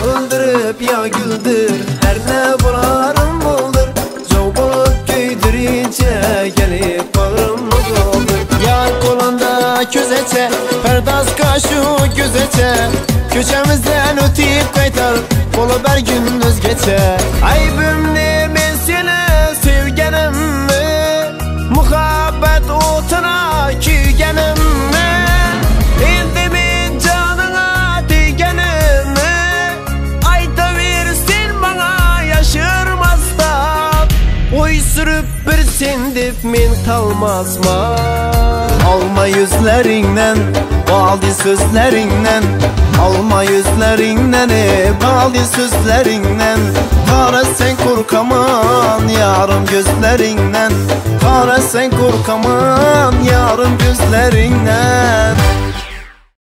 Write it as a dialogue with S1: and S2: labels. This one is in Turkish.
S1: öldürüp ya güldür, her ne bularım buldur. Çok bulup güydürünce gelip bağrımı doldur. Yar kolunda közeçe, perdaz kaşı gözeçe, köçemizden öteyip kaytar, bolup her gün özgeçe. Aybım ne ben seni sevgenim mi, muhabbet otuna küygenim mi? Eldimin canına değgenim mi? Ayda versin bana yaşırmazdan, oy sürüp bir sendip men kalmaz mı? Alma yüzlerinden, baldi sözlerinden, alma yüzlerinden, baldi sözlerinden. Kara sen korkaman yarım gözlerinden, kara sen korkaman yarım gözlerinden.